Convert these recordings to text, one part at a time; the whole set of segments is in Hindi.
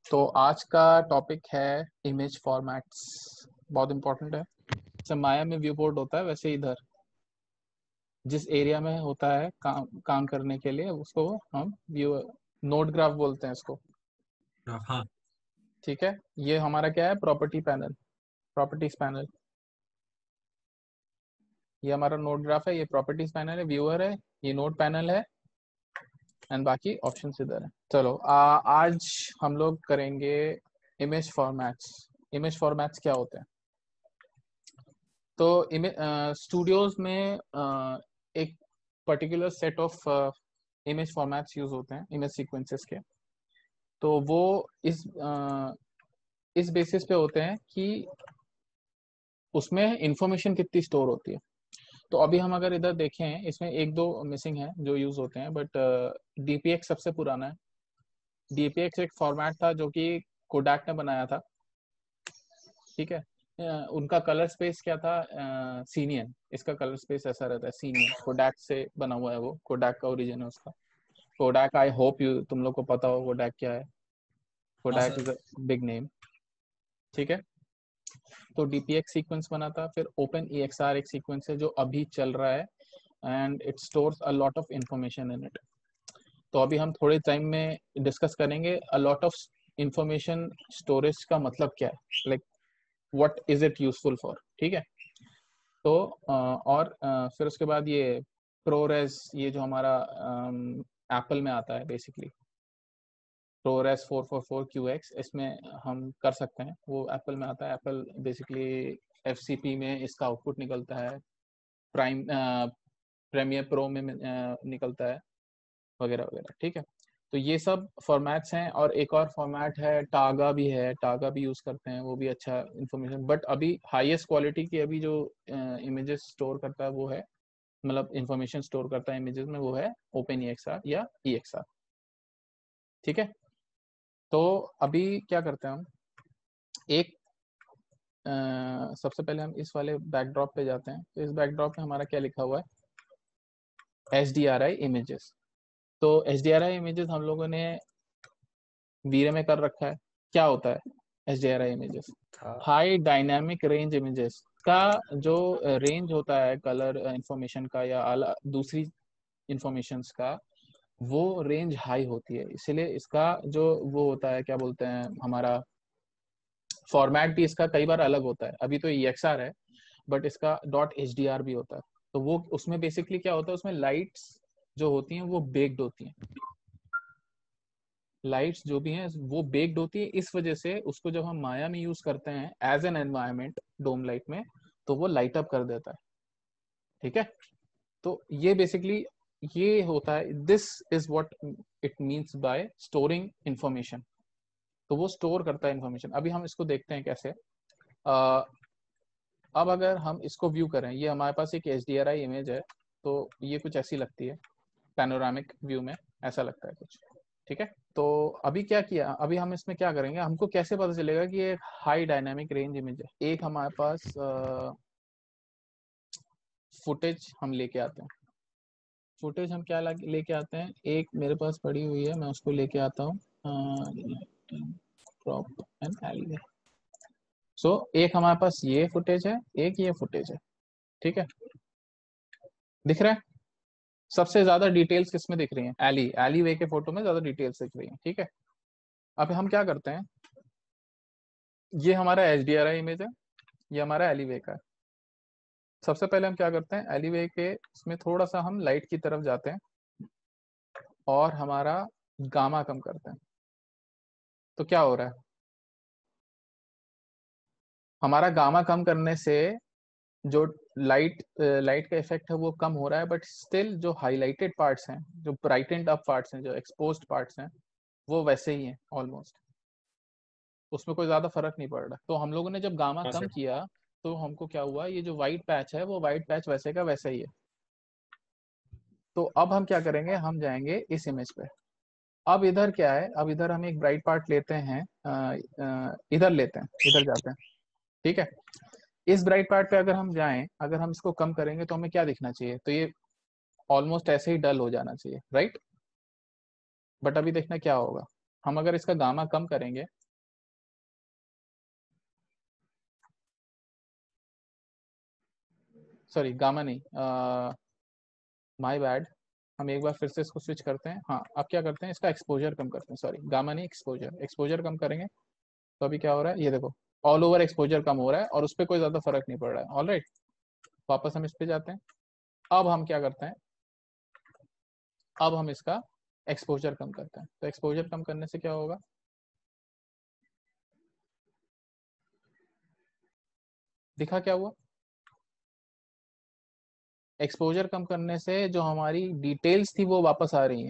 तो आज का टॉपिक है इमेज फॉर्मेट्स। बहुत इंपॉर्टेंट है। जैसे माया में व्यू बोर्ड होता है, वैसे इधर जिस एरिया में होता है काम करने के लिए, उसको हम व्यू नोड ग्राफ बोलते हैं इसको। हाँ। ठीक है, ये हमारा क्या है, प्रॉपर्टी पैनल, प्रॉपर्टीज पैनल। ये हमारा नोड ग्राफ है, ये प्रॉपर्टीज पैनल है, व्यूअर है, ये नोड पैनल है, एंड बाकी ऑप्शन इधर है। चलो आज हम लोग करेंगे इमेज फॉर्मेट्स। इमेज फॉर्मेट्स क्या होते हैं? तो स्टूडियोज में एक particular set of image formats use होते हैं इमेज सीक्वेंसेस के। तो वो इस बेसिस पे होते हैं कि उसमें इंफॉर्मेशन कितनी स्टोर होती है। तो अभी हम अगर इधर देखें, इसमें एक दो मिसिंग है जो यूज होते हैं, बट डीपीएक्स सबसे पुराना है। डीपीएक्स एक फॉर्मेट था जो कि कोडैक ने बनाया था। ठीक है, उनका कलर स्पेस क्या था, सीनियन। इसका कलर स्पेस ऐसा रहता है, सीनियन। कोडैक से बना हुआ है, वो कोडैक का ओरिजिन है उसका। कोडैक, आई होप यू तुम लोग को पता हो कोडैक क्या है। हाँ Kodak sir. Is a big name. ठीक है, तो डीपीएक्स सीक्वेंस बना था। फिर ओपन ईएक्सआर एक सीक्वेंस है जो अभी चल रहा है, and it stores a lot of information in it. तो अभी हम थोड़े टाइम में डिस्कस करेंगे a lot of information storage का मतलब क्या है, like what is it useful for. ठीक है, तो और फिर उसके बाद ये प्रोरेस, ये जो हमारा एप्पल में आता है बेसिकली, प्रोरेस 444QX, इसमें हम कर सकते हैं। वो एप्पल में आता है। एप्पल बेसिकली एफसीपी में इसका आउटपुट निकलता है, प्राइम प्रीमियर प्रो में निकलता है, वगैरह वगैरह। ठीक है, तो ये सब फॉर्मेट्स हैं। और एक और फॉर्मेट है टागा भी है, टागा भी यूज करते हैं, वो भी अच्छा इंफॉर्मेशन। बट अभी हाईएस्ट क्वालिटी की अभी जो इमेजेस स्टोर करता है वो है, मतलब इंफॉर्मेशन स्टोर करता है इमेजेस में, वो है ओपन ईएक्सआर या ईएक्सआर। ठीक है, तो अभी क्या करते हैं हम, एक सबसे पहले हम इस वाले बैकड्रॉप पे जाते हैं। तो इस बैकड्रॉप में हमारा क्या लिखा हुआ है, HDRI इमेजेस। तो HDRI इमेजेस हम लोगों ने वीरे में कर रखा है। क्या होता है HDRI इमेजेस? हाँ हाई डायनामिक रेंज इमेजेस का जो रेंज होता है कलर इंफॉर्मेशन का या दूसरी इंफॉर्मेशंस का, वो रेंज हाई होती है। इसलिए इसका जो वो होता है, क्या बोलते हैं, हमारा फॉर्मेट भी इसका कई बार अलग होता है। अभी तो EXR है, बट इसका .HDR भी होता है। तो वो उसमें बेसिकली क्या होता है, उसमें लाइट्स जो होती हैं वो बेक्ड होती हैं। लाइट्स जो भी हैं वो बेक्ड होती है। इस वजह से उसको जब हम माया में यूज करते हैं as an environment dome light में, तो वो लाइट अप कर देता है। ठीक है, तो ये बेसिकली ये होता है, this is what it means by storing information. तो वो स्टोर करता है इंफॉर्मेशन। अभी हम इसको देखते हैं कैसे। अ, अब अगर हम इसको व्यू करें, ये हमारे पास एक HDRI इमेज है, तो ये कुछ ऐसी लगती है पैनोरामिक व्यू में, ऐसा लगता है कुछ। ठीक है, तो अभी क्या किया, अभी हम इसमें क्या करेंगे, हमको कैसे पता चलेगा कि ये हाई डायनामिक रेंज इमेज है। एक हमारे पास फुटेज हम लेके आते हैं। फुटेज हम क्या लेके आते हैं, एक मेरे पास पड़ी हुई है, मैं उसको लेके आता हूँ। Crop and alleyway. सो एक हमारे पास ये फुटेज है, एक ये फुटेज है। ठीक है, दिख रहा है? सबसे ज्यादा डिटेल्स किसमें दिख रही हैं, एली वे के फोटो में ज्यादा डिटेल्स दिख रही हैं। ठीक है, अब हम क्या करते हैं, ये हमारा HDRI इमेज है, ये हमारा एलीवे का है। सबसे पहले हम क्या करते हैं, एलीवे के इसमें थोड़ा सा हम लाइट की तरफ जाते हैं और हमारा गामा कम करते हैं। तो क्या हो रहा है, हमारा गामा कम करने से जो लाइट का इफेक्ट है वो कम हो रहा है, बट स्टिल जो हाईलाइटेड पार्ट्स हैं, जो ब्राइटेंड अप पार्ट्स हैं, जो एक्सपोज्ड पार्ट्स हैं, वो वैसे ही हैं ऑलमोस्ट। उसमें कोई ज्यादा फर्क नहीं पड़ रहा। तो हम लोगों ने जब गामा हाँ कम सर। किया, तो हमको क्या हुआ, ये जो व्हाइट पैच है वो व्हाइट पैच वैसे का वैसा ही है। तो अब हम क्या करेंगे, हम जाएंगे इस इमेज पे। अब इधर क्या है, अब इधर हम एक ब्राइट पार्ट लेते हैं, इधर लेते हैं, इधर जाते हैं। ठीक है, इस ब्राइट पार्ट पे अगर हम जाएं, अगर हम इसको कम करेंगे तो हमें क्या दिखना चाहिए, तो ये ऑलमोस्ट ऐसे ही डल हो जाना चाहिए, राइट? बट अभी देखना क्या होगा, हम अगर इसका गामा कम करेंगे, सॉरी गामा नहीं, माय बैड, हम एक बार फिर से इसको स्विच करते हैं। हाँ, अब क्या करते हैं, इसका एक्सपोजर कम करते हैं, सॉरी गामा नहीं, एक्सपोजर, एक्सपोजर कम करेंगे तो अभी क्या हो रहा है, ये देखो ऑल ओवर एक्सपोजर कम हो रहा है और उस पर कोई ज्यादा फर्क नहीं पड़ रहा है। ऑलराइट, वापस हम इस पे जाते हैं। अब हम क्या करते हैं, अब हम इसका एक्सपोजर कम करते हैं। तो एक्सपोजर कम करने से क्या होगा, दिखा क्या हुआ, एक्सपोजर कम करने से जो हमारी डिटेल्स थी वो वापस आ रही हैं।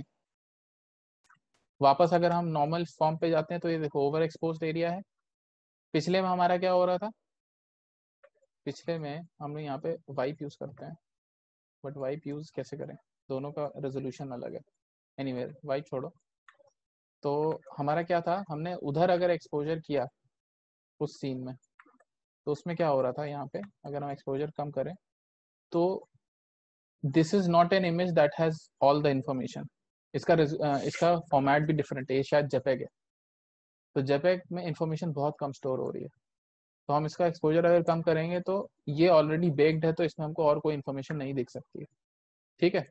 वापस अगर हम नॉर्मल फॉर्म पे जाते हैं तो ये देखो ओवर एक्सपोज्ड एरिया है। पिछले में हमारा क्या हो रहा था, पिछले में हम लोग यहाँ पे वाइप यूज करते हैं, बट वाइप यूज कैसे करें, दोनों का रेजोल्यूशन अलग है। एनीवे वाइप छोड़ो। तो हमारा क्या था, हमने उधर अगर एक्सपोजर किया उस सीन में, तो उसमें क्या हो रहा था, यहाँ पे अगर हम एक्सपोजर कम करें तो this is not an image that has all the information. इसका फॉर्मेट भी डिफरेंट है, ये शायद जेपेग है। तो जेपेग में इंफॉर्मेशन बहुत कम स्टोर हो रही है। तो हम इसका एक्सपोजर अगर कम करेंगे तो ये ऑलरेडी बेक्ड है, तो इसमें हमको और कोई इन्फॉर्मेशन नहीं दिख सकती है। ठीक है,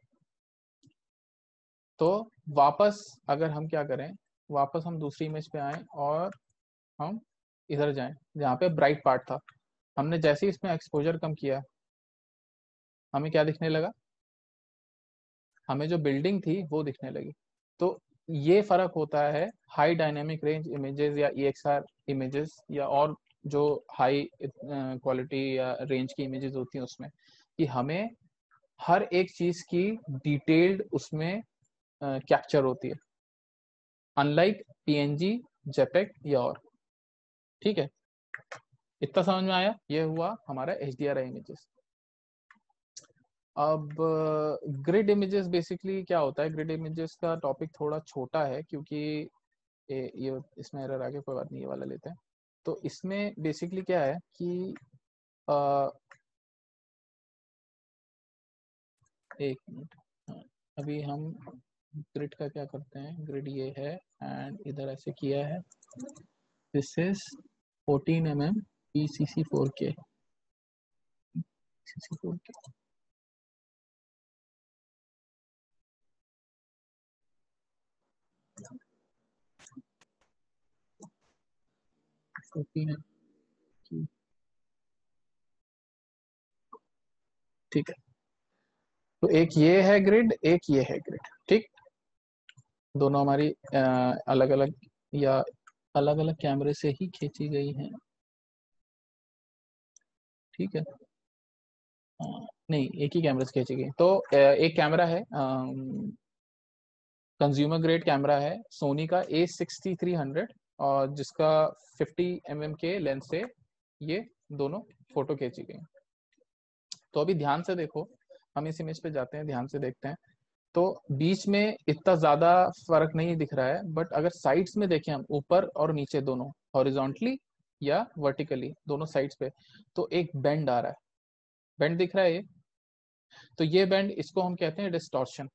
तो वापस अगर हम क्या करें, वापस हम दूसरी इमेज पे आए और हम इधर जाएं जहाँ पे ब्राइट पार्ट था। हमने जैसे ही इसमें एक्सपोजर कम किया, हमें क्या दिखने लगा, हमें जो बिल्डिंग थी वो दिखने लगी। तो ये फर्क होता है हाई डायनेमिक रेंज इमेजेस या EXR इमेजेस या और जो हाई क्वालिटी या रेंज की इमेजेस होती हैं उसमें, कि हमें हर एक चीज की डिटेल्ड उसमें कैप्चर होती है, अनलाइक PNG, जेपेग या और। ठीक है, इतना समझ में आया, ये हुआ हमारा HDRI इमेजेस। अब ग्रिड इमेजेस बेसिकली क्या होता है, ग्रिड इमेजेस का टॉपिक थोड़ा छोटा है क्योंकि ये इसमें एरर आ गया, कोई बात नहीं, ये वाला लेते हैं। तो इसमें बेसिकली क्या है कि एक मिनट, हाँ, अभी हम ग्रिड का क्या करते हैं, ग्रिड ये है एंड इधर ऐसे किया है, this is 14 mm PCC 4K, PCC 4K। ठीक है, तो एक ये है ग्रिड, एक ये है ग्रिड। ठीक, दोनों हमारी अलग अलग या अलग अलग कैमरे से ही खींची गई हैं। ठीक है, नहीं एक ही कैमरे से खींची गई। तो एक कैमरा है, कंज्यूमर ग्रेड कैमरा है सोनी का A6300, और जिसका 50 mm के लेंस से ये दोनों फोटो खींची गई। तो अभी ध्यान से देखो, हम इस इमेज पे जाते हैं, ध्यान से देखते हैं। तो बीच में इतना ज्यादा फर्क नहीं दिख रहा है, बट अगर साइड्स में देखें हम, ऊपर और नीचे दोनों, हॉरिजॉन्टली या वर्टिकली दोनों साइड्स पे, तो एक बेंड आ रहा है, बेंड दिख रहा है ये। तो ये बेंड, इसको हम कहते हैं डिस्टॉर्शन।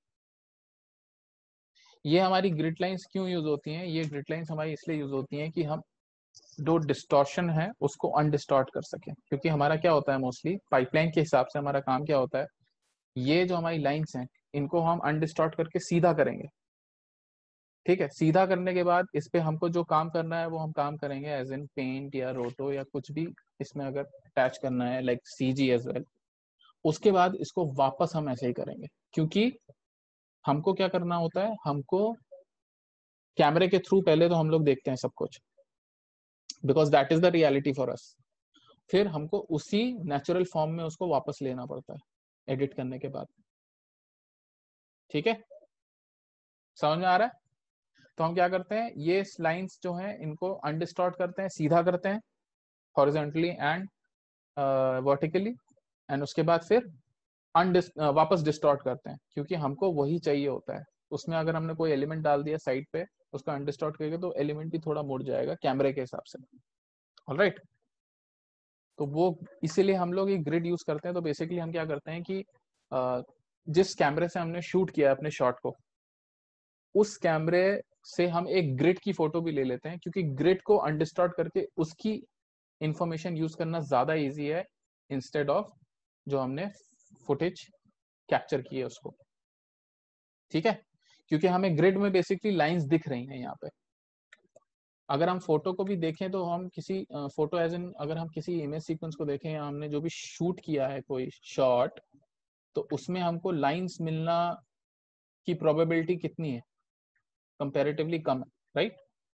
ये हमारी ग्रिड लाइंस क्यों यूज होती हैं, ये ग्रिड लाइंस हमारी इसलिए यूज होती हैं कि हम जो डिस्टॉर्शन है उसको अनडिस्टॉर्ट कर सकें। क्योंकि हमारा क्या होता है, मोस्टली पाइपलाइन के हिसाब से हमारा काम क्या होता है, ये जो हमारी लाइंस हैं इनको हम अनडिस्टॉर्ट करके सीधा करेंगे। ठीक है, सीधा करने के बाद इस पे हमको जो काम करना है वो हम काम करेंगे, एज इन पेंट या रोटो या कुछ भी इसमें अगर अटैच करना है, लाइक CG एज वेल। उसके बाद इसको वापस हम ऐसे ही करेंगे, क्योंकि हमको क्या करना होता है, हमको कैमरे के थ्रू पहले तो हम लोग देखते हैं सब कुछ, because that is the reality for us. फिर हमको उसी नेचुरल फॉर्म में उसको वापस लेना पड़ता है एडिट करने के बाद। ठीक है, समझ में आ रहा है। तो हम क्या करते हैं, ये लाइंस जो हैं इनको अनडिस्टॉर्ट करते हैं, सीधा करते हैं हॉरिजॉन्टली एंड वर्टिकली, एंड उसके बाद फिर वापस डिस्टॉर्ट करते हैं, क्योंकि हमको वही चाहिए होता है। उसमें अगर हमने कोई एलिमेंट डाल दिया साइड पे, उसका अनडिस्टॉर्ट करेंगे तो एलिमेंट भी थोड़ा मुड़ जाएगा कैमरे के हिसाब से। ऑलराइट, तो वो इसीलिए हम लोग ये ग्रिड यूज करते हैं। तो बेसिकली हम क्या करते हैं कि जिस कैमरे से हमने शूट किया अपने शॉट को, उस कैमरे से हम एक ग्रिड की फोटो भी ले लेते हैं, क्योंकि ग्रिड को अनडिस्टॉर्ट करके उसकी इंफॉर्मेशन यूज करना ज्यादा इजी है इंस्टेड ऑफ जो हमने फुटेज कैप्चर की है उसको। ठीक है, क्योंकि हमें ग्रिड में बेसिकली लाइंस दिख रही हैं यहाँ पे। अगर हम फोटो को भी देखें तो हम किसी फोटो एज इन, अगर हम किसी इमेज सीक्वेंस को देखें या हमने जो भी शूट किया है कोई शॉट, तो उसमें हमको लाइंस मिलना की प्रोबेबिलिटी कितनी है, कंपैरेटिवली कम है, राइट।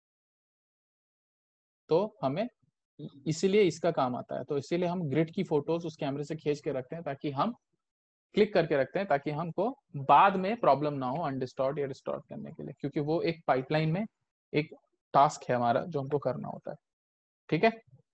तो हमें इसीलिए इसका काम आता है, तो इसीलिए हम ग्रिड की फोटोज उस कैमरे से खींच के रखते हैं, ताकि हम क्लिक करके रखते हैं, ताकि हमको बाद में प्रॉब्लम ना हो अनडिस्टॉर्ट या डिस्टॉर्ट करने के लिए, क्योंकि वो एक पाइपलाइन में एक टास्क है हमारा जो हमको करना होता है। ठीक है,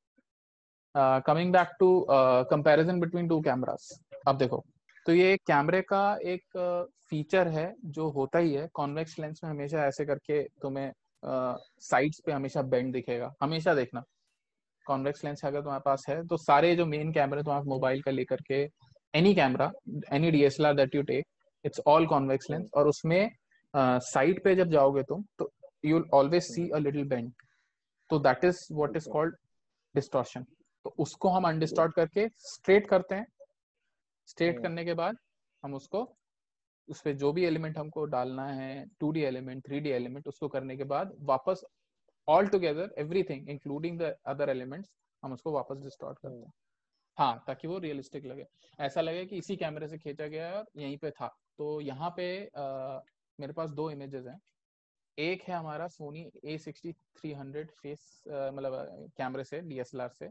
coming back to comparison between two cameras. अब देखो, तो ये कैमरे का एक फीचर है जो होता ही है, कॉन्वेक्स लेंस में हमेशा ऐसे करके तुम्हें साइड्स पे हमेशा बेंड दिखेगा, हमेशा देखना। कॉन्वेक्स लेंस अगर तुम्हारे पास है तो सारे जो मेन कैमरे तुम्हारे मोबाइल का लेकर के, any camera, any DSLR that you take, it's all convex lens, और उसमें साइड पे जब जाओगे तुम तो you will always see a little bend, तो that is what is called distortion. तो उसको हम अनडिस्टॉर्ट करके स्ट्रेट करते हैं। स्ट्रेट करने के बाद हम उसको, उस पर जो भी एलिमेंट हमको डालना है, 2D एलिमेंट, 3D एलिमेंट, उसको करने के बाद वापस all together everything including the other elements हम उसको वापस डिस्टॉर्ट करते हैं। हाँ, ताकि वो रियलिस्टिक लगे, ऐसा लगे कि इसी कैमरे से खींचा गया है और यहीं पे था। तो यहाँ पे मेरे पास दो इमेजेस हैं। एक है हमारा सोनी A6300 फेस, मतलब कैमरे से, DSLR से,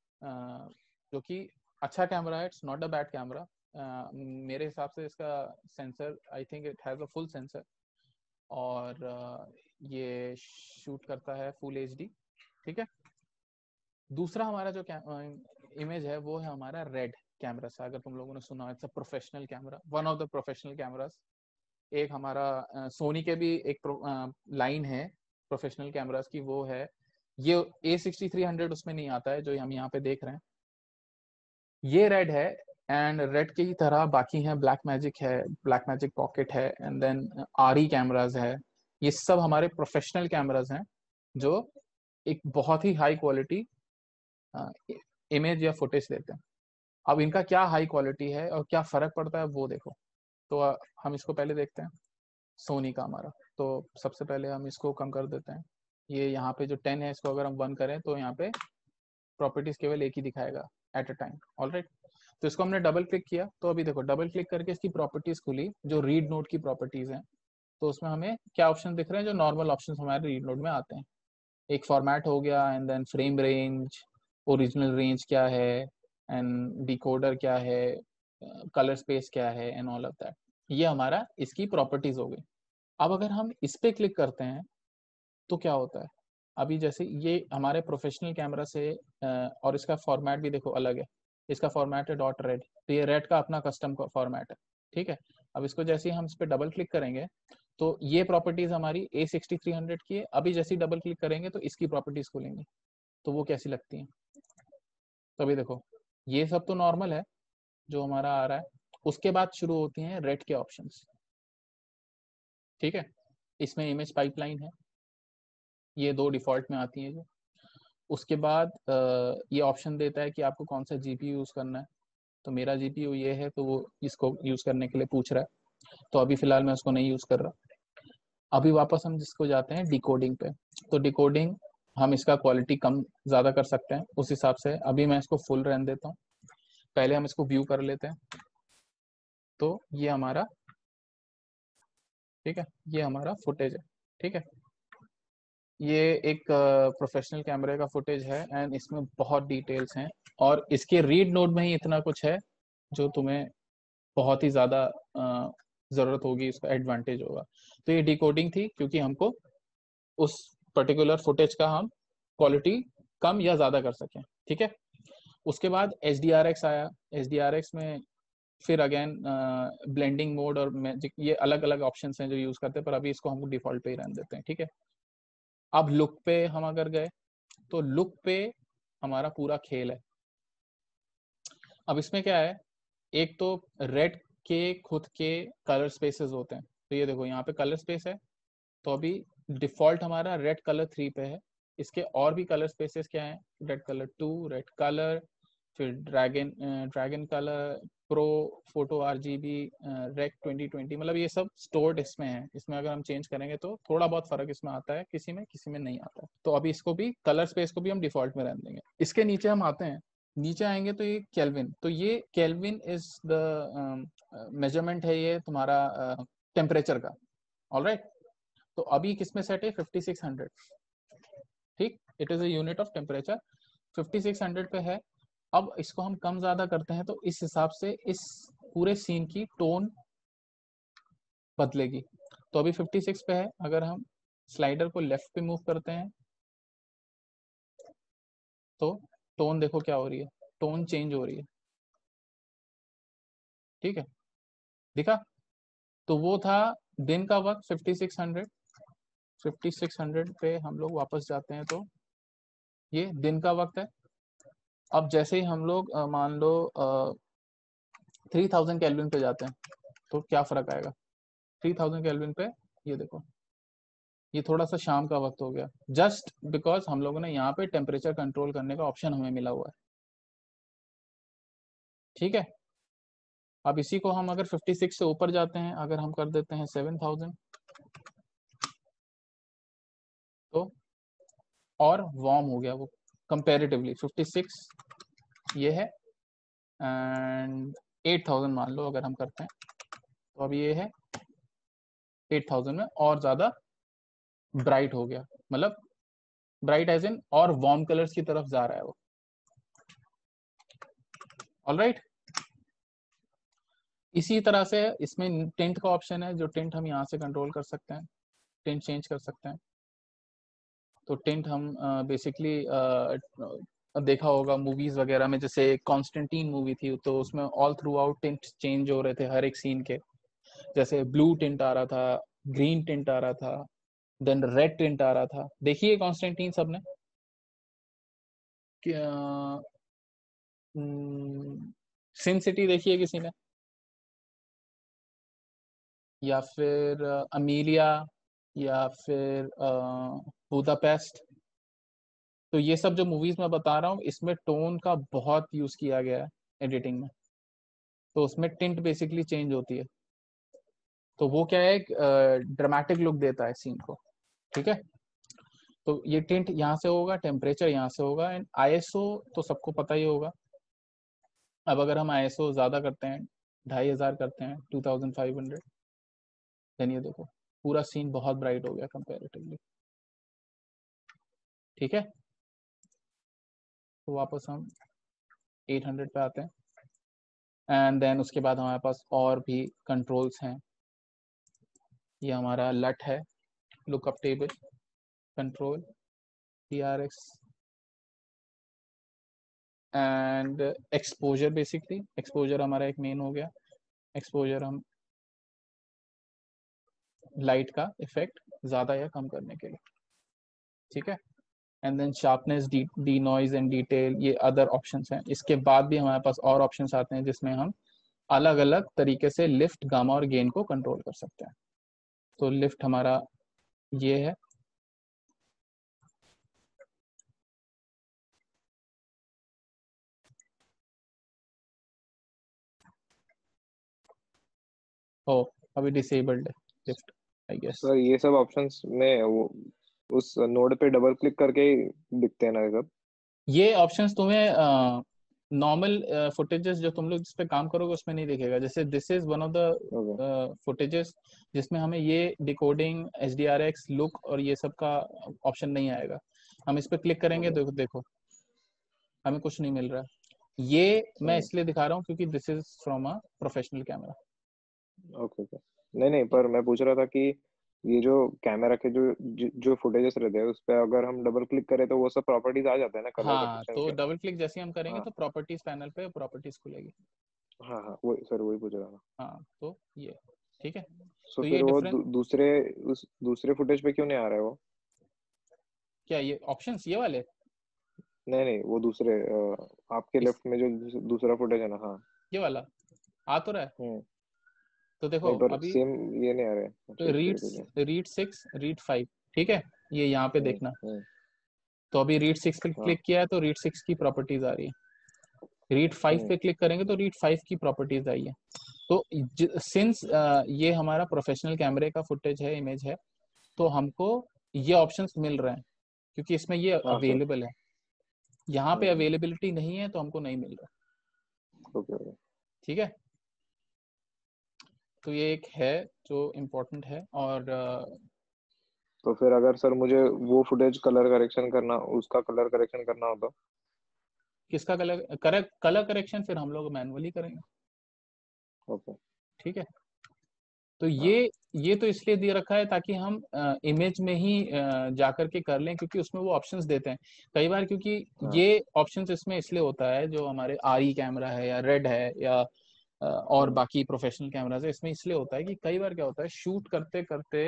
जो कि अच्छा कैमरा है, it's not a bad camera. मेरे हिसाब से इसका sensor, I think it has a full sensor, और ये शूट करता है फुल HD। ठीक है, दूसरा हमारा जो इमेज है वो है हमारा रेड कैमरा से। अगर तुम लोगों ने सुना, it's a professional camera, one of the professional cameras. एक हमारा सोनी के भी एक लाइन है प्रोफेशनल कैमरास की, वो है ये A6300, उसमें नहीं आता है जो हम यहाँ पे देख रहे हैं। ये रेड है, एंड रेड की ही तरह बाकी हैं, ब्लैक मैजिक है, ब्लैक मैजिक पॉकेट है, एंड देन RE कैमराज है। ये सब हमारे प्रोफेशनल कैमराज हैं जो एक बहुत ही हाई क्वालिटी इमेज या फुटेज देते हैं। अब इनका क्या हाई क्वालिटी है और क्या फर्क पड़ता है वो देखो। तो हम इसको पहले देखते हैं, सोनी का हमारा। तो सबसे पहले हम इसको कम कर देते हैं। ये यहाँ पे जो 10 है, इसको अगर हम 1 करें तो यहाँ पे प्रॉपर्टीज केवल एक ही दिखाएगा एट अ टाइम। ऑलराइट, तो इसको हमने डबल क्लिक किया, तो अभी देखो डबल क्लिक करके इसकी प्रॉपर्टीज खुली, जो रीड नोट की प्रॉपर्टीज हैं। तो उसमें हमें क्या ऑप्शन दिख रहे हैं, जो नॉर्मल ऑप्शन हमारे रीड नोट में आते हैं। एक फॉर्मेट हो गया, and then frame range, original range क्या है, एंड डिकोडर क्या है, कलर स्पेस क्या है, एंड ऑल ऑफ दैट। ये हमारा इसकी प्रॉपर्टीज हो गई। अब अगर हम इस पे क्लिक करते हैं तो क्या होता है, अभी जैसे ये हमारे प्रोफेशनल कैमरा से, और इसका फॉर्मेट भी देखो अलग है। इसका फॉर्मेट है डॉट रेड, तो ये रेड का अपना कस्टम फॉर्मेट है। ठीक है, अब इसको जैसे ही हम इस पर डबल क्लिक करेंगे तो ये प्रॉपर्टीज हमारी A6300 की है। अभी जैसे ही डबल क्लिक करेंगे तो इसकी प्रॉपर्टीज खुलेंगी, तो वो कैसी लगती हैं। तो अभी देखो, ये सब तो नॉर्मल है जो हमारा आ रहा है। उसके बाद शुरू होती हैं रेड के ऑप्शंस। ठीक है, इसमें इमेज पाइपलाइन है, ये दो डिफॉल्ट में आती हैं जो। उसके बाद ये ऑप्शन देता है कि आपको कौन सा GPU यूज करना है। तो मेरा GPU ये है, तो वो इसको यूज करने के लिए पूछ रहा है, तो अभी फिलहाल मैं उसको नहीं यूज कर रहा। अभी वापस हम जिसको जाते हैं डिकोडिंग पे, तो डिकोडिंग हम इसका क्वालिटी कम ज्यादा कर सकते हैं उस हिसाब से। अभी मैं इसको फुल रहने देता हूँ, पहले हम इसको व्यू कर लेते हैं। तो ये हमारा, ठीक है, ये हमारा फुटेज है। ठीक है, ये एक प्रोफेशनल कैमरे का फुटेज है, एंड इसमें बहुत डिटेल्स हैं, और इसके रीड नोड में ही इतना कुछ है जो तुम्हें बहुत ही ज्यादा जरूरत होगी, इसका एडवांटेज होगा। तो ये डिकोडिंग थी, क्योंकि हमको उस पर्टिकुलर फुटेज का हम क्वालिटी कम या ज्यादा कर सकें। ठीक है, उसके बाद HDRX आया। HDRX में फिर अगेन ब्लेंडिंग मोड और मैजिक, ये अलग अलग ऑप्शन हैं जो यूज करते हैं, पर अभी इसको हम डिफॉल्ट पे ही रहने देते हैं। ठीक है, अब लुक पे हम अगर गए तो लुक पे हमारा पूरा खेल है। अब इसमें क्या है, एक तो रेड के खुद के कलर स्पेसेस होते हैं। तो ये देखो यहाँ पे कलर स्पेस है, तो अभी डिफॉल्ट हमारा रेड कलर 3 पे है। इसके और भी कलर स्पेसेस क्या हैं, रेड कलर 2, रेड कलर, फिर Dragon colour, pro, photo RGB, rec 2020, मतलब ये सब स्टोर्ड इसमें है। इसमें अगर हम चेंज करेंगे तो थोड़ा बहुत फर्क इसमें आता है, किसी में नहीं आता है। तो अभी इसको भी कलर स्पेस को भी हम डिफॉल्ट में रहने देंगे। इसके नीचे हम आते हैं, नीचे आएंगे तो ये केल्विन, तो ये केल्विन इज द मेजरमेंट है ये तुम्हारा टेम्परेचर का। ऑलराइट, तो अभी किसमें सेट है, 5600, ठीक, it is a unit of temperature, 5600 पे है। अब इसको हम कम ज्यादा करते हैं तो इस हिसाब से इस पूरे सीन की टोन बदलेगी। तो अभी 56 पे है, अगर हम स्लाइडर को लेफ्ट पे मूव करते हैं तो टोन देखो क्या हो रही है, टोन चेंज हो रही है, ठीक है, दिखा। तो वो था दिन का वक्त 5600, 5600 पे हम लोग वापस जाते हैं तो ये दिन का वक्त है। अब जैसे ही हम लोग मान लो 3000 केल्विन पे जाते हैं तो क्या फर्क आएगा, 3000 केल्विन पे ये देखो, ये थोड़ा सा शाम का वक्त हो गया, जस्ट बिकॉज हम लोगों ने यहाँ पे टेम्परेचर कंट्रोल करने का ऑप्शन हमें मिला हुआ है, ठीक है। अब इसी को हम अगर 56 से ऊपर जाते हैं, अगर हम कर देते हैं 7000, तो और वार्म हो गया वो कंपेरेटिवली, 56 ये है एंड 8000 मान लो अगर हम करते हैं, तो अब ये है 8000 में और ज्यादा ब्राइट हो गया, मतलब ब्राइट एज इन और वार्म कलर्स की तरफ जा रहा है वो। ऑलराइट, इसी तरह से इसमें टिंट का ऑप्शन है, जो टिंट हम यहाँ से कंट्रोल कर सकते हैं, टिंट चेंज कर सकते हैं। तो टिंट हम बेसिकली देखा होगा मूवीज वगैरह में, जैसे कॉन्स्टेंटीन मूवी थी तो उसमें all throughout tint change हो रहे थे हर एक सीन के, जैसे ब्लू टिंट आ रहा था, ग्रीन टिंट आ रहा था, देन रेड टिंट आ रहा था। देखिए कॉन्स्टेंटीन सबने, सिन सिटी देखिए किसी ने, या फिर अमीलिया, या फिर बुदापेस्ट। तो ये सब जो मूवीज मैं बता रहा हूँ इसमें टोन का बहुत यूज किया गया है एडिटिंग में, तो उसमें टिंट बेसिकली चेंज होती है, तो वो क्या है, ड्रामेटिक लुक देता है सीन को, ठीक है। तो ये टिंट यहाँ से होगा, टेम्परेचर यहाँ से होगा, एंड आईएसओ तो सबको पता ही होगा। अब अगर हम आईएसओ ज्यादा करते हैं, 2500 करते हैं, 2500, देन ये देखो पूरा सीन बहुत ब्राइट हो गया कंपेरेटिवली, ठीक है। तो वापस हम 800 पे आते हैं, एंड देन उसके बाद हमारे पास और भी कंट्रोल्स हैं। ये हमारा लट है, lookup table control, TRX and exposure. Basically exposure हमारा एक मेन हो गया, एक्सपोजर हम लाइट का इफेक्ट ज्यादा या कम करने के लिए, ठीक है। And then sharpness, denoise and detail, ये अदर ऑप्शंस हैं। इसके बाद भी हमारे पास और ऑप्शंस आते हैं जिसमें हम अलग अलग तरीके से लिफ्ट, गामा और गेन को कंट्रोल कर सकते हैं। तो लिफ्ट हमारा ये है, ओ अभी डिसेबल्ड है लिफ्ट आई गेस। सर ये सब ऑप्शंस में वो उस नोड पे डबल क्लिक करके ही दिखते हैं ना ये सब? ये ऑप्शंस तुम्हें नॉर्मल फुटेजेस जो तुम लोग जिस पे काम करोगे उसमें नहीं दिखेगा। जैसे this is one of okay. The footages जिसमें हमें ये डिकोडिंग, HDRX, लुक और ये सब का ऑप्शन नहीं आएगा। हम इस पे क्लिक करेंगे, ओके। देखो देखो हमें कुछ नहीं मिल रहा है। ये मैं हम्म। इसलिए दिखा रहा हूँ क्योंकि this is from a professional camera. Okay okay. नहीं नहीं, पर मैं पूछ रहा था कि ये जो कैमरा के जो फुटेजेस रहते हैं उस पे अगर हम डबल क्लिक करें तो वो सब प्रॉपर्टीज आ जाता है ना, कलर हाँ, करेक्शन तो के? डबल क्लिक जैसे हम करेंगे हाँ तो प्रॉपर्टीज पैनल पे प्रॉपर्टीज खुलेगी। हाँ हाँ, वही सर, वही पूछ रहा था। हाँ तो ये ठीक है, सो तो ये फिर वो डिफरेंस दूसरे उस दूसरे फुटेज पे क्यों नहीं आ रहा है वो? क्या, ये ऑप्शंस ये वाले, नहीं नहीं, वो दूसरे आपके इस लेफ्ट में जो दूसरा फुटेज है ना, हाँ। ये वाला आ तो रहा है। हम्म। तो देखो नहीं, पर अभी सेम ये नहीं आ रहा है। अच्छा, एक रीड सेकंड। रीड 6, रीड 5, ठीक है, ये यहाँ पे देखना। तो अभी रीड 6 पे क्लिक किया है तो रीड 6 की प्रॉपर्टीज आ रही है, रीड 5 पे क्लिक करेंगे तो रीड 5 की प्रॉपर्टीज आई है। तो सिंस ये हमारा प्रोफेशनल कैमरे का फुटेज है, इमेज है, तो हमको ये ऑप्शंस मिल रहे हैं क्योंकि इसमें ये अवेलेबल है। यहाँ पे अवेलेबिलिटी नहीं है तो हमको नहीं मिल रहा। ठीक है, तो ये एक है जो इम्पोर्टेंट है। और तो फिर अगर सर मुझे वो फुटेज कलर करेक्शन करना, उसका कलर करेक्शन करना हो तो? किसका कलर करेक्शन फिर हम लोग मैनुअली करेंगे। ओके, ठीक है, तो ये तो इसलिए दिया रखा है ताकि हम इमेज में ही जाकर के कर लें, क्योंकि उसमें वो ऑप्शंस देते हैं कई बार। क्योंकि ये ऑप्शंस इसमें इसलिए होता है, जो हमारे आरई कैमरा है या रेड है या और बाकी प्रोफेशनल कैमराज है, इसमें इसलिए होता है कि कई बार क्या होता है, शूट करते करते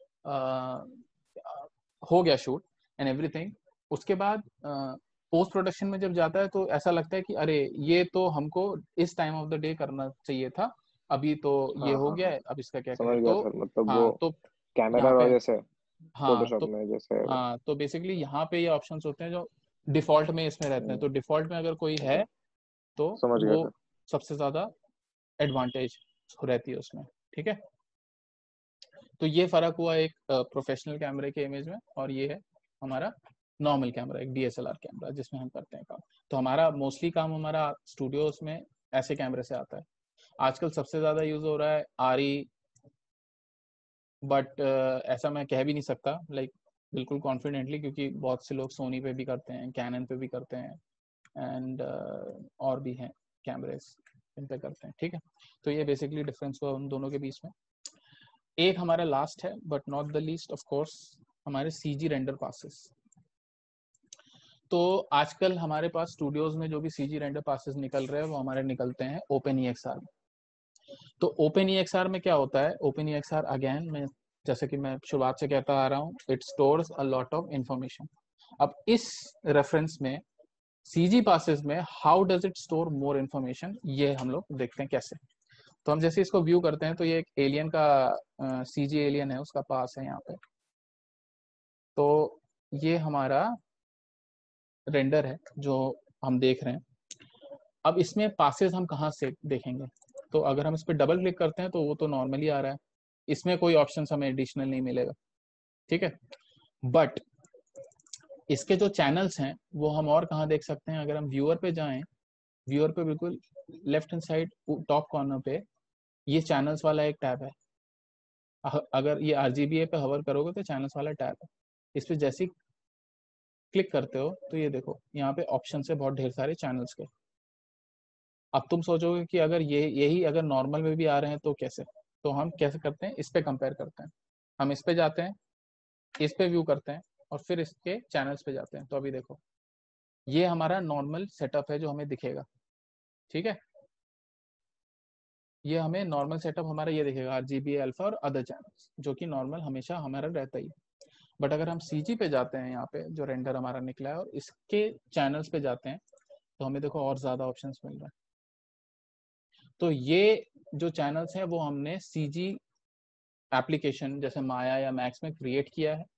हो गया शूट एंड एवरीथिंग, उसके बाद पोस्ट प्रोडक्शन में जब जाता है तो ऐसा लगता है कि अरे ये तो हमको इस टाइम ऑफ द डे करना चाहिए था, अभी तो ये हो गया है, अब इसका क्या समझ करें। गया तो सर, मतलब हाँ, वो तो कैमरा यहाँ रॉ पे जैसे हाँ फोटोशॉप तो में जैसे है वो। हाँ तो बेसिकली यहाँ पे ये ऑप्शंस होते हैं जो डिफॉल्ट में इसमें रहते हैं। तो डिफॉल्ट में अगर कोई है तो समझ गया वो सर। सबसे ज्यादा एडवांटेज रहती है उसमें। ठीक है, तो ये फर्क हुआ एक प्रोफेशनल कैमरे के इमेज में, और ये है हमारा नॉर्मल कैमरा, एक डीएसएलआर कैमरा जिसमें हम करते हैं काम। तो हमारा मोस्टली काम हमारा स्टूडियोज में ऐसे कैमरे से आता है। आजकल सबसे ज्यादा यूज हो रहा है आरई, बट ऐसा मैं कह भी नहीं सकता लाइक बिल्कुल कॉन्फिडेंटली, क्योंकि बहुत से लोग सोनी पे भी करते हैं, कैनन पे भी करते हैं, एंड और भी हैं कैमरेज इन पे करते हैं। ठीक है, तो ये बेसिकली डिफरेंस हुआ उन दोनों के बीच में। एक हमारा लास्ट है but not the least of course, हमारे सीजी रेंडर पासेस। तो आजकल हमारे पास स्टूडियोज में जो भी सीजी रेंडर पासेस निकल रहे हैं वो हमारे निकलते हैं ओपन ईएक्सआर में। तो ओपन ईएक्सआर में क्या होता है, ओपन ईएक्सआर अगेन मैं जैसे कि मैं शुरुआत से कहता आ रहा हूँ, it stores a lot of information. अब इस रेफरेंस में सीजी पासेस में how does it store more information, ये हम लोग देखते हैं कैसे। तो हम जैसे इसको व्यू करते हैं तो ये एक एलियन का सीजी एलियन है, उसका पास है यहाँ पे। तो ये हमारा रेंडर है जो हम देख रहे हैं। अब इसमें पासेस हम कहाँ से देखेंगे, तो अगर हम इस पर डबल क्लिक करते हैं तो वो तो नॉर्मली आ रहा है, इसमें कोई ऑप्शन हमें एडिशनल नहीं मिलेगा। ठीक है, बट इसके जो चैनल्स हैं वो हम और कहाँ देख सकते हैं। अगर हम व्यूअर पे जाएं, व्यूअर पे बिल्कुल left hand side top corner पे ये चैनल्स वाला एक टैब है। अगर ये RGBA पे हवर करोगे तो चैनल्स वाला टैब है, इस पे जैसे क्लिक करते हो तो ये देखो यहाँ पे ऑप्शन है बहुत ढेर सारे चैनल्स के। अब तुम सोचोगे कि अगर यही अगर नॉर्मल में भी आ रहे हैं तो कैसे, तो हम कैसे करते हैं, इस पे कंपेयर करते हैं। हम इस पे जाते हैं, इस पे व्यू करते हैं और फिर इसके चैनल्स पे जाते हैं। तो अभी देखो ये हमारा नॉर्मल सेटअप है जो हमें दिखेगा। ठीक है, ये हमें नॉर्मल सेटअप हमारा ये दिखेगा, RGBA अल्फा और अदर चैनल्स, जो कि नॉर्मल हमेशा हमारा रहता ही। बट अगर हम CG पे जाते हैं, यहाँ पे जो रेंडर हमारा निकला है, और इसके चैनल्स पे जाते हैं तो हमें देखो और ज्यादा ऑप्शंस मिल रहे हैं। तो ये जो चैनल्स हैं वो हमने CG एप्लीकेशन जैसे माया या मैक्स में क्रिएट किया है,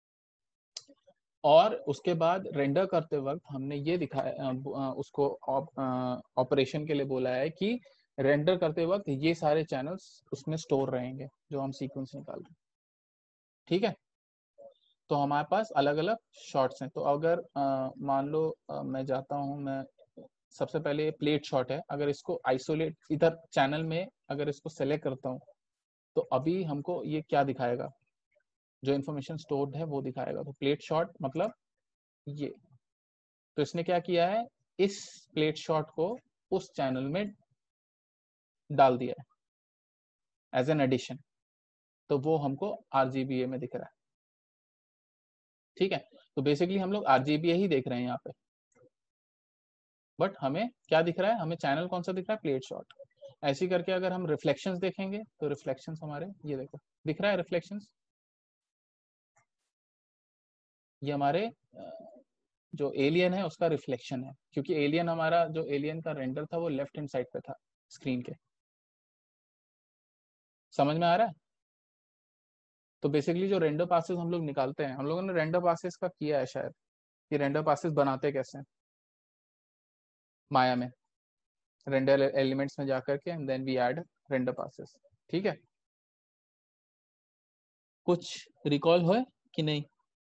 और उसके बाद रेंडर करते वक्त हमने ये दिखाया, उसको ऑपरेशन के लिए बोला है कि रेंडर करते वक्त ये सारे चैनल्स उसमें स्टोर रहेंगे जो हम सीक्वेंस निकाल रहे हैं। ठीक है, तो हमारे पास अलग अलग शॉट्स हैं। तो अगर मान लो मैं जाता हूँ, मैं सबसे पहले ये प्लेट शॉट है, अगर इसको आइसोलेट इधर चैनल में अगर इसको सेलेक्ट करता हूँ तो अभी हमको ये क्या दिखाएगा, जो इन्फॉर्मेशन स्टोर्ड है वो दिखाएगा। तो प्लेट शॉट मतलब ये, तो इसने क्या किया है, इस प्लेट शॉट को उस चैनल में डाल दिया है एज एन एडिशन, तो वो हमको RGBA में दिख रहा है। ठीक है, तो बेसिकली हम लोग RGBA ही देख रहे हैं यहाँ पे, बट हमें क्या दिख रहा है, हमें चैनल कौन सा दिख रहा है, प्लेट शॉट। ऐसे करके अगर हम रिफ्लेक्शंस देखेंगे तो रिफ्लेक्शंस हमारे ये देखो दिख रहा है, रिफ्लेक्शंस ये हमारे जो एलियन है उसका रिफ्लेक्शन है, क्योंकि एलियन हमारा जो एलियन का रेंडर था वो लेफ्ट हैंड साइड पे था स्क्रीन के। समझ में आ रहा है? तो बेसिकली जो रेंडर पासेस हम लोग निकालते हैं, हम लोगों ने रेंडर पासेस का किया है शायद, कि रेंडर पासेस बनाते कैसे हैं माया में, रेंडर एलिमेंट्स में जाकर के and then we add render passes. ठीक है, कुछ रिकॉल हो कि नहीं?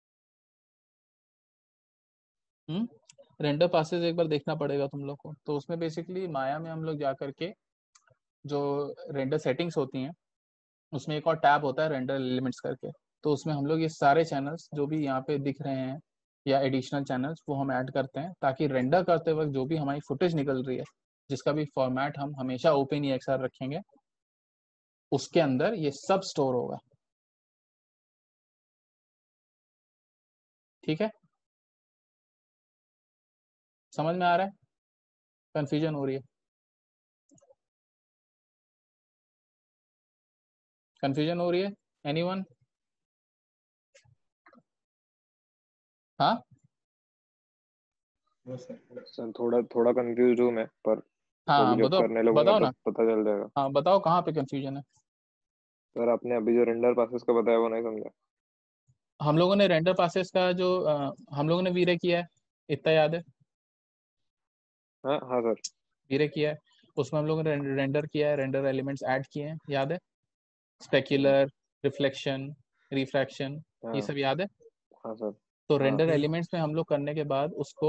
रेंडर पासेस एक बार देखना पड़ेगा तुम लोग को। तो उसमें बेसिकली माया में हम लोग जा करके जो रेंडर सेटिंग्स होती हैं उसमें एक और टैब होता है रेंडर एलिमेंट्स करके, तो उसमें हम लोग ये सारे चैनल्स जो भी यहाँ पे दिख रहे हैं या एडिशनल चैनल्स वो हम ऐड करते हैं, ताकि रेंडर करते वक्त जो भी हमारी फुटेज निकल रही है जिसका भी फॉर्मेट हम हमेशा OpenEXR रखेंगे उसके अंदर ये सब स्टोर होगा। ठीक है, समझ में आ रहा है? कंफ्यूजन हो रही है? कंफ्यूजन हो रही है एनीवन? हाँ सर थोड़ा थोड़ा कंफ्यूज हूँ मैं, पर हाँ अभी जब बताओ करने लगूंगा बताओ तो ना। पता चल जाएगा। हाँ बताओ कहाँ पे कंफ्यूजन है? सर आपने अभी जो रेंडर पासेस का बताया वो नहीं समझा। हम लोगों ने रेंडर पासेस का जो हम लोगों ने वीरे किया है, इतना याद है? हाँ हाँ सर। वीरे किया है, उसमें हम लोगों ने रेंडर किया है, रेंडर एलिमेंट्स ऐड किए हैं, याद है? हम्म, स्पेक्युलर, रिफ्लेक्शन, रिफ्रैक्शन, ये हाँ सब याद है? हाँ सर। तो हाँ रेंडर एलिमेंट्स में हम लोग करने के बाद उसको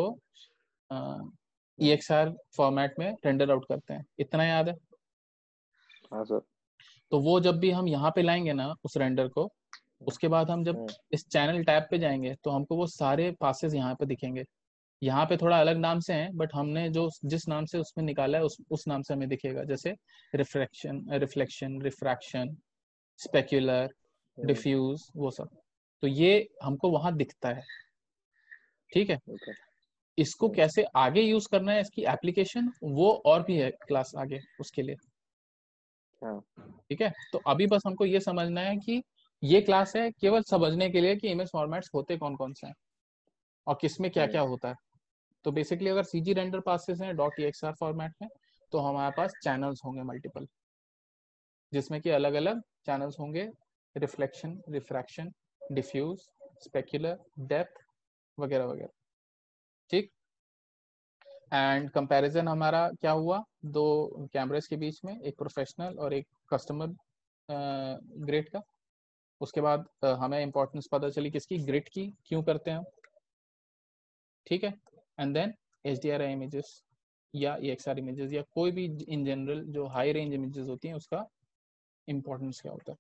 EXR फॉर्मेट में रेंडर आउट करते हैं, इतना याद है? हाँ सर। तो वो जब भी हम यहाँ पे लाएंगे ना उस रेंडर को, उसके बाद हम जब हम्म, इस चैनल टैब पे जाएंगे तो हमको वो सारे पासेस यहाँ पे दिखेंगे। यहाँ पे थोड़ा अलग नाम से हैं बट हमने जो जिस नाम से उसमें निकाला है उस नाम से हमें दिखेगा, जैसे reflection, refraction, specular, hmm, diffuse, वो सब। तो ये हमको वहां दिखता है। ठीक है, ओके। इसको कैसे आगे यूज करना है, इसकी एप्लीकेशन वो और भी है क्लास आगे उसके लिए। हाँ ठीक है, तो अभी बस हमको ये समझना है कि ये क्लास है केवल समझने के लिए कि इमेज फॉर्मेट्स होते कौन कौन से हैं और किसमें क्या क्या होता है। तो बेसिकली अगर CG रेंडर पासेस हैं .exr फॉर्मेट में, तो हमारे पास चैनल्स होंगे मल्टीपल, जिसमें कि अलग अलग चैनल्स होंगे, reflection, refraction, diffuse, specular, depth, वगैरह वगैरह। ठीक, एंड कंपैरिजन हमारा क्या हुआ, दो कैमरेज के बीच में, एक प्रोफेशनल और एक कस्टमर ग्रेड का। उसके बाद हमें इंपॉर्टेंस पता चली किसकी, ग्रिड की, क्यों करते हैं हम। ठीक है, एंड देन HDRI इमेजेस या EXR इमेजेस या कोई भी इन जनरल जो हाई रेंज इमेजेस होती हैं उसका इंपॉर्टेंस क्या होता है।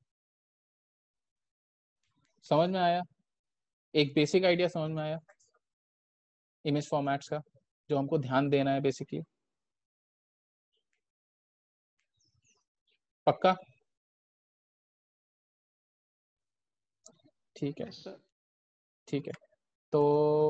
समझ में आया? एक बेसिक आइडिया समझ में आया इमेज फॉर्मेट्स का, जो हमको ध्यान देना है बेसिकली। पक्का? ठीक है, ठीक है। तो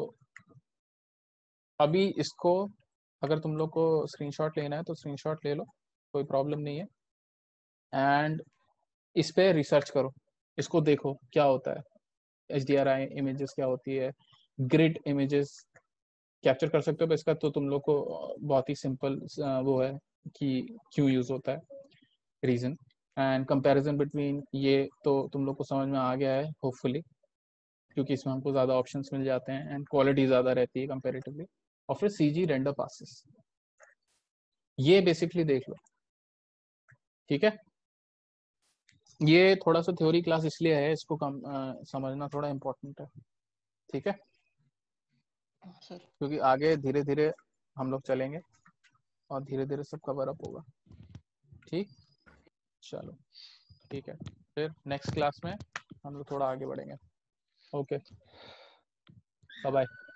अभी इसको अगर तुम लोग को स्क्रीनशॉट लेना है तो स्क्रीनशॉट ले लो, कोई प्रॉब्लम नहीं है। एंड इस पे रिसर्च करो, इसको देखो क्या होता है, HDRI इमेजेस क्या होती है, ग्रिड इमेजेस कैप्चर कर सकते हो। इसका तो तुम लोग को बहुत ही सिंपल वो है कि क्यों यूज होता है, रीजन। एंड कंपैरिजन बिटवीन, ये तो तुम लोग को समझ में आ गया है होपफुली, क्योंकि इसमें हमको ज़्यादा ऑप्शंस मिल जाते हैं एंड क्वालिटी ज़्यादा रहती है कंपेरेटिवली। और फिर CG रेंडर पासेस, ये बेसिकली देख लो। ठीक है, ये थोड़ा सा थ्योरी क्लास इसलिए है, इसको समझना थोड़ा इम्पोर्टेंट है। ठीक है, सर क्योंकि आगे धीरे धीरे हम लोग चलेंगे और धीरे धीरे सब कवर अप होगा। ठीक, चलो ठीक है, फिर नेक्स्ट क्लास में हम लोग थोड़ा आगे बढ़ेंगे। Okay, bye bye.